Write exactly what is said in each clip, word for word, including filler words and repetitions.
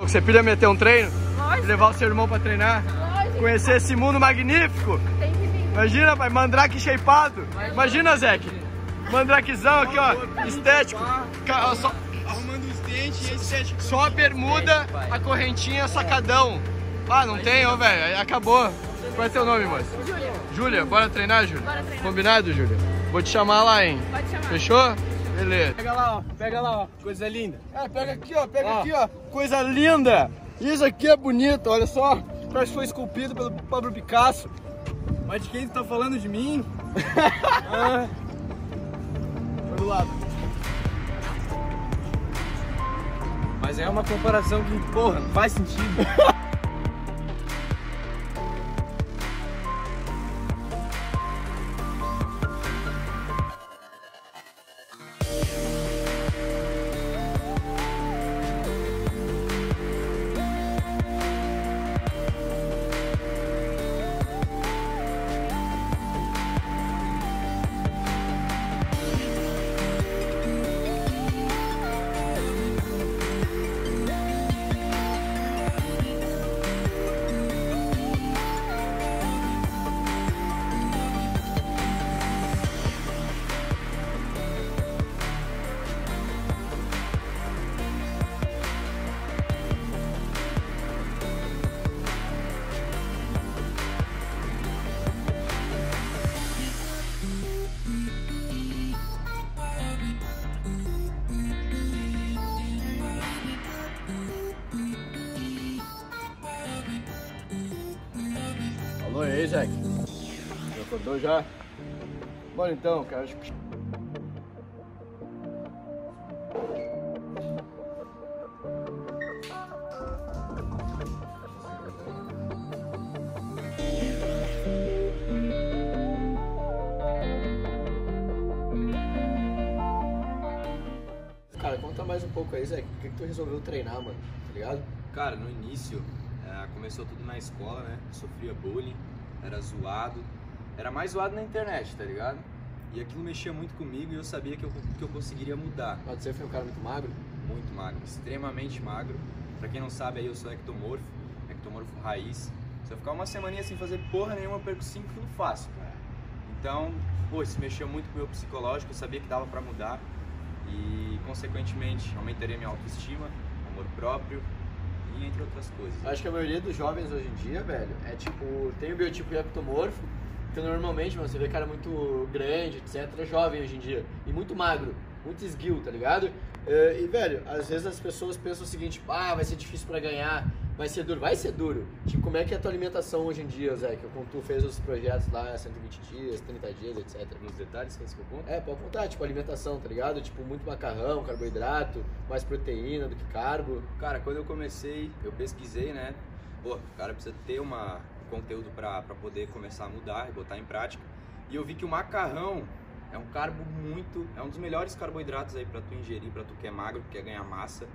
Você pilha meter um treino? Lógico. Levar o seu irmão pra treinar? Lógico. Conhecer esse mundo magnífico? Tem que vir. Imagina, pai, mandrake shapeado. Imagina, Zeke. Mandraquezão aqui, ó, estético. Ca- Só, Arrumando os dentes e estético. só a bermuda, a correntinha, sacadão. Ah, não tem, ó, velho. Aí acabou. Qual é teu nome, moça? Júlia. Júlia, bora treinar, Júlia? Bora treinar. Combinado, Júlia? Vou te chamar lá, hein? Pode chamar. Fechou? Beleza. Pega lá, ó. Pega lá, ó. Coisa linda. É, pega aqui, ó. Pega Ó. aqui, ó. Coisa linda. Isso aqui é bonito, olha só. Parece que foi esculpido pelo Pablo Picasso. Mas de quem tu tá falando? De mim? Ah. Foi do lado. Mas é uma comparação que, porra, não faz sentido. Alô, e aí, Zeke? Já acordou já? Bora então, cara. Cara, conta mais um pouco aí, Zeke. Por que, que tu resolveu treinar, mano? Tá ligado? Cara, no início, é, começou tudo na escola, né? Sofria bullying, era zoado. Era mais zoado na internet, tá ligado? E aquilo mexia muito comigo e eu sabia que eu, que eu conseguiria mudar. Mas você foi um cara muito magro? Muito magro, extremamente magro. Pra quem não sabe, aí eu sou ectomorfo, ectomorfo raiz. Se eu ficar uma semaninha sem fazer porra nenhuma, eu perco cinco quilos fácil, cara. Então, pô, isso mexeu muito com o meu psicológico, eu sabia que dava pra mudar. E, consequentemente, aumentarei minha autoestima, amor próprio e entre outras coisas. Acho que a maioria dos jovens hoje em dia, velho, é tipo, tem o biotipo de ectomorfo, que normalmente, mano, você vê cara muito grande, etcétera, é jovem hoje em dia, e muito magro, muito esguio, tá ligado? É, e, velho, às vezes as pessoas pensam o seguinte, ah, vai ser difícil pra ganhar, vai ser duro, vai ser duro. Tipo, como é que é a tua alimentação hoje em dia, Zé? Que quando tu fez os projetos lá, cento e vinte dias, trinta dias, etcétera. Nos detalhes, quer que eu conto? É, pode contar, tipo, alimentação, tá ligado? Tipo, muito macarrão, carboidrato, mais proteína do que carbo. Cara, quando eu comecei, eu pesquisei, né? Pô, o cara precisa ter uma, um conteúdo pra, pra poder começar a mudar e botar em prática. E eu vi que o macarrão é um carbo muito, é um dos melhores carboidratos aí pra tu ingerir, pra tu que é magro, que quer ganhar massa.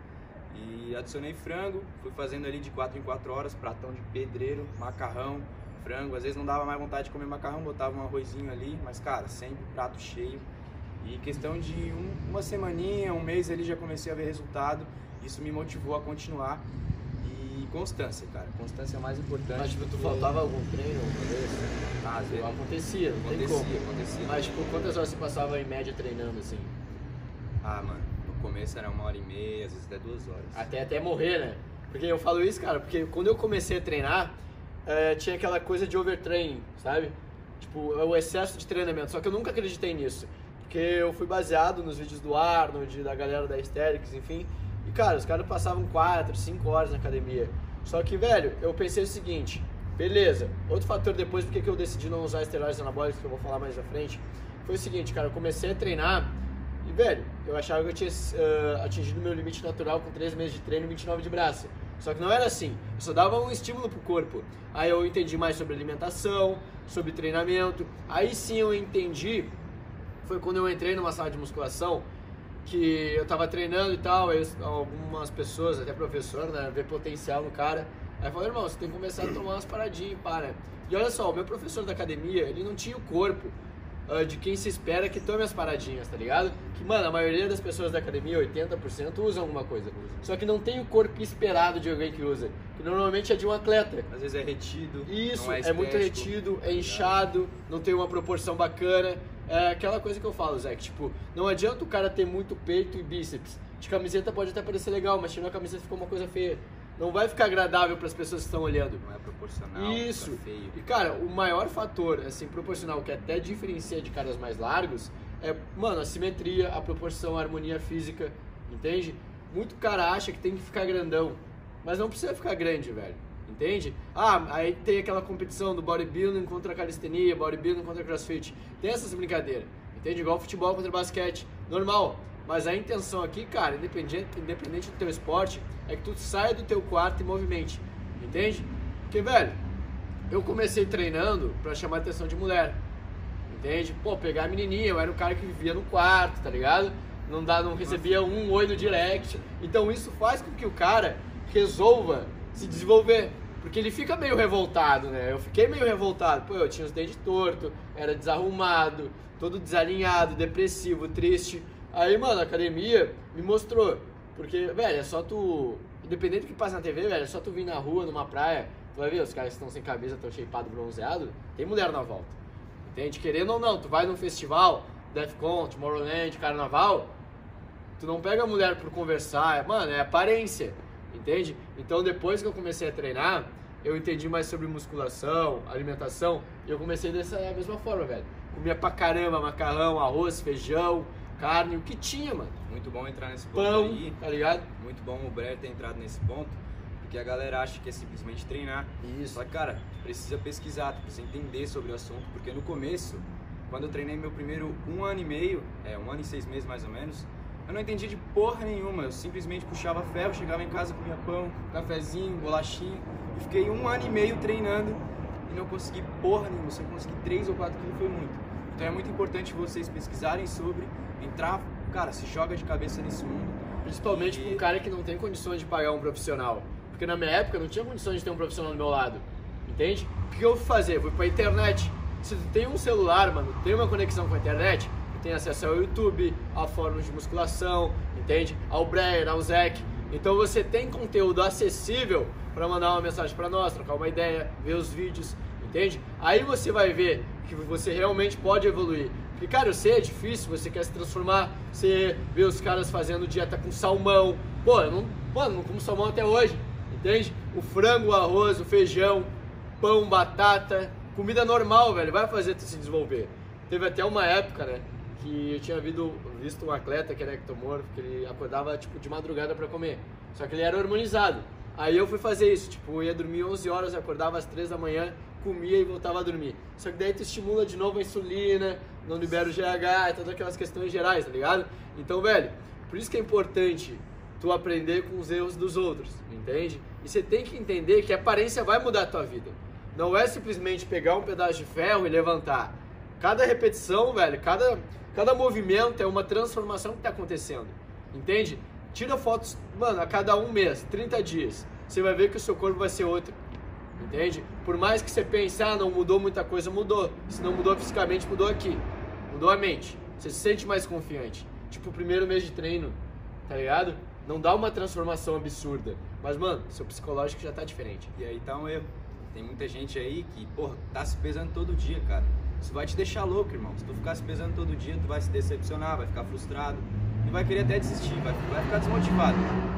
E adicionei frango, fui fazendo ali de quatro em quatro horas, pratão de pedreiro, macarrão, frango. Às vezes não dava mais vontade de comer macarrão, botava um arrozinho ali, mas cara, sempre prato cheio. E questão de um, uma semaninha, um mês ali já comecei a ver resultado. Isso me motivou a continuar. E constância, cara, constância é o mais importante. Mas, tipo, tu porque- faltava algum treino alguma vez? Ah, às vezes Acontecia, não tem acontecia, como. acontecia. Mas, tipo, quantas horas você passava em média treinando, assim? Ah, mano, no começo era uma hora e meia, às vezes até duas horas. Até, até morrer, né? Porque eu falo isso, cara, porque quando eu comecei a treinar, eh, tinha aquela coisa de overtraining, sabe? Tipo, o excesso de treinamento. Só que eu nunca acreditei nisso. Porque eu fui baseado nos vídeos do Arnold, da galera da Aesthetics, enfim. E, cara, os caras passavam quatro, cinco horas na academia. Só que, velho, eu pensei o seguinte, beleza, outro fator depois, porque que eu decidi não usar esteroides anabólicos, que eu vou falar mais à frente, foi o seguinte, cara, eu comecei a treinar e, velho, eu achava que eu tinha uh, atingido o meu limite natural com três meses de treino e vinte e nove de braço. Só que não era assim, eu só dava um estímulo pro corpo. Aí eu entendi mais sobre alimentação, sobre treinamento, aí sim eu entendi, foi quando eu entrei numa sala de musculação, que eu tava treinando e tal, aí algumas pessoas, até professor, né, vê potencial no cara. Aí falou, irmão, você tem que começar a tomar umas paradinhas, para. E olha só, o meu professor da academia, ele não tinha o corpo uh, de quem se espera que tome as paradinhas, tá ligado? Que, mano, a maioria das pessoas da academia, oitenta por cento, usam alguma coisa. Só que não tem o corpo esperado de alguém que usa, que normalmente é de um atleta. Às vezes é retido. Isso, não é, é muito estético, retido, é inchado, não tem uma proporção bacana. É aquela coisa que eu falo, Zé, que tipo, não adianta o cara ter muito peito e bíceps. De camiseta pode até parecer legal, mas tirando a camiseta ficou uma coisa feia. Não vai ficar agradável para as pessoas que estão olhando. Não é proporcional, Isso. fica feio. E cara, o maior fator, assim, proporcional, que até diferencia de caras mais largos, é, mano, a simetria, a proporção, a harmonia física, entende? Muito cara acha que tem que ficar grandão, mas não precisa ficar grande, velho. Entende? Ah, aí tem aquela competição do bodybuilding contra a calistenia, bodybuilding contra crossfit. Tem essas brincadeiras, entende? Igual futebol contra basquete, normal. Mas a intenção aqui, cara, independente, independente do teu esporte, é que tu saia do teu quarto e movimente, entende? Porque, velho, eu comecei treinando pra chamar a atenção de mulher, entende? Pô, pegar a menininha, eu era o cara que vivia no quarto, tá ligado? Não, dá, não recebia um oi no direct. Então isso faz com que o cara resolva se desenvolver. Porque ele fica meio revoltado, né? Eu fiquei meio revoltado. Pô, eu tinha os dentes tortos, era desarrumado, todo desalinhado, depressivo, triste. Aí, mano, a academia me mostrou. Porque, velho, é só tu... Independente do que passa na T V, velho, é só tu vir na rua, numa praia, tu vai ver, os caras que estão sem camisa, estão shapeados, bronzeados, tem mulher na volta. Entende? Querendo ou não, tu vai num festival, Defcon, Tomorrowland, Carnaval, tu não pega a mulher por conversar, mano, é aparência. Entende? Então depois que eu comecei a treinar, eu entendi mais sobre musculação, alimentação, e eu comecei dessa mesma forma, velho. Comia pra caramba, macarrão, arroz, feijão, carne, o que tinha, mano. Muito bom entrar nesse ponto Pão, aí. tá ligado? Muito bom o Breyer ter entrado nesse ponto, porque a galera acha que é simplesmente treinar. Isso. Só que, cara, tu precisa pesquisar, tu precisa entender sobre o assunto, porque no começo, quando eu treinei meu primeiro um ano e meio, é, um ano e seis meses mais ou menos, eu não entendia de porra nenhuma, eu simplesmente puxava ferro, chegava em casa, comia pão, cafezinho, bolachinho, e fiquei um ano e meio treinando e não consegui porra nenhuma, se eu consegui três ou quatro quilos foi muito. Então é muito importante vocês pesquisarem sobre, entrar, cara, se joga de cabeça nesse mundo. Principalmente E- para um cara que não tem condições de pagar um profissional. Porque na minha época eu não tinha condições de ter um profissional do meu lado. Entende? O que eu fui fazer? Eu fui pra internet. Se tu tem um celular, mano, tem uma conexão com a internet, tu tem acesso ao YouTube, a fóruns de musculação, entende? Ao Breyer, ao Zec. Então você tem conteúdo acessível para mandar uma mensagem para nós, trocar uma ideia, ver os vídeos, entende? Aí você vai ver que você realmente pode evoluir. Porque, cara, eu sei, é difícil, você quer se transformar, você vê os caras fazendo dieta com salmão. Pô, eu não, mano, não como salmão até hoje, entende? O frango, o arroz, o feijão, pão, batata, comida normal, velho, vai fazer tu se desenvolver. Teve até uma época, né, que eu tinha visto, visto um atleta que era ectomorfo, que ele acordava, tipo, de madrugada pra comer. Só que ele era hormonizado. Aí eu fui fazer isso, tipo, eu ia dormir onze horas, acordava às três da manhã, comia e voltava a dormir. Só que daí tu estimula de novo a insulina, não libera o G H, todas aquelas questões gerais, tá ligado? Então, velho, por isso que é importante tu aprender com os erros dos outros, entende? E você tem que entender que a aparência vai mudar a tua vida. Não é simplesmente pegar um pedaço de ferro e levantar. Cada repetição, velho, cada, cada movimento é uma transformação que tá acontecendo, entende? Tira fotos, mano, a cada um mês, trinta dias, você vai ver que o seu corpo vai ser outro. Entende? Por mais que você pense, ah, não mudou muita coisa, mudou. Se não mudou fisicamente, mudou aqui. Mudou a mente. Você se sente mais confiante. Tipo, o primeiro mês de treino, tá ligado? Não dá uma transformação absurda. Mas, mano, seu psicológico já tá diferente. E aí tá um erro. Tem muita gente aí que, porra, tá se pesando todo dia, cara. Isso vai te deixar louco, irmão. Se tu ficar se pesando todo dia, tu vai se decepcionar, vai ficar frustrado e vai querer até desistir, vai, vai ficar desmotivado.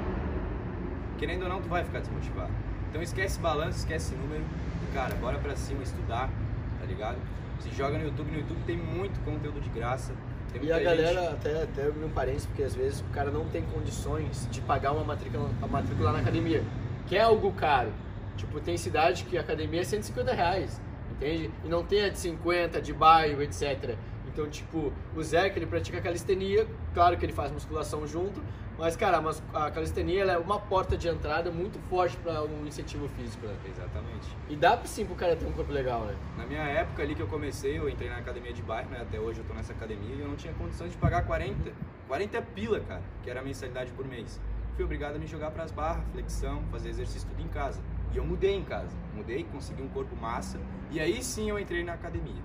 Querendo ou não, tu vai ficar desmotivado. Então esquece balanço, esquece número e, cara, bora pra cima estudar, tá ligado? Se joga no YouTube, no YouTube tem muito conteúdo de graça. Tem E a muita galera, gente- até, até um parênteses, porque às vezes o cara não tem condições de pagar uma matrícula, uma matrícula na academia, que é algo caro. Tipo, tem cidade que a academia é cento e cinquenta reais, entende? E não tem a de cinquenta, de bairro, etcétera. Então, tipo, o Zé, que ele pratica calistenia, claro que ele faz musculação junto, mas, cara, a mus- a calistenia ela é uma porta de entrada muito forte para um incentivo físico, né? Exatamente. E dá sim pro cara ter um corpo legal, né? Na minha época ali que eu comecei, eu entrei na academia de bairro, né? Até hoje eu tô nessa academia e eu não tinha condições de pagar quarenta, quarenta pila, cara, que era a mensalidade por mês. Fui obrigado a me jogar pras barras, flexão, fazer exercício tudo em casa. E eu mudei em casa. Mudei, consegui um corpo massa e aí sim eu entrei na academia.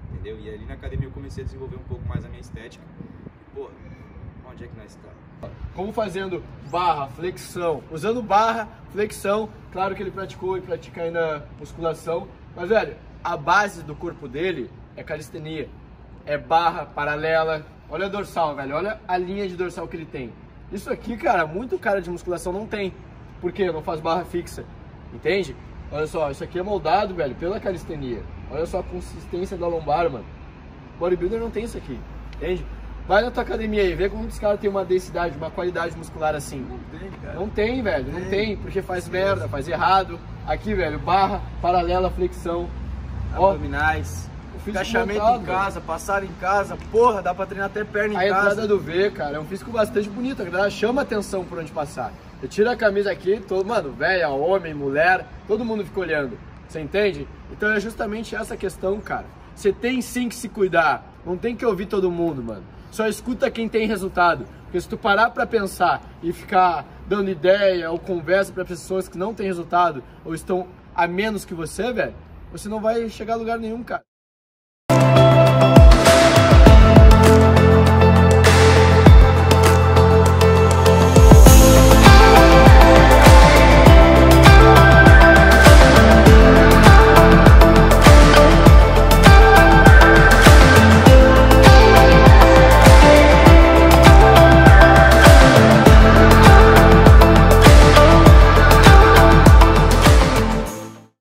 entendeu? E ali na academia eu comecei a desenvolver um pouco mais a minha estética. Porra, onde é que nós estamos? Como fazendo barra, flexão, usando barra, flexão, claro que ele praticou e pratica ainda musculação, mas velho, a base do corpo dele é calistenia, é barra paralela, olha a dorsal, velho, olha a linha de dorsal que ele tem. Isso aqui, cara, muito cara de musculação não tem, porque não faz barra fixa, entende? Olha só, isso aqui é moldado, velho, pela calistenia, olha só a consistência da lombar, mano, bodybuilder não tem isso aqui, entende? Vai na tua academia aí, vê como os caras têm uma densidade, uma qualidade muscular assim. Não tem, cara. Não tem, velho, não tem, porque faz merda, faz errado. Aqui, velho, barra, paralela, flexão. Abdominais. O físico Agachamento montado, em casa, passar em casa. Porra, dá pra treinar até perna em A casa. entrada do V, cara, é um físico bastante bonito, a galera chama atenção por onde passar. Eu tiro a camisa aqui, todo, mano, velha, homem, mulher, todo mundo fica olhando. Você entende? Então é justamente essa questão, cara. Você tem sim que se cuidar, não tem que ouvir todo mundo, mano. Só escuta quem tem resultado. Porque se tu parar pra pensar e ficar dando ideia ou conversa pra pessoas que não têm resultado ou estão a menos que você, velho, você não vai chegar a lugar nenhum, cara.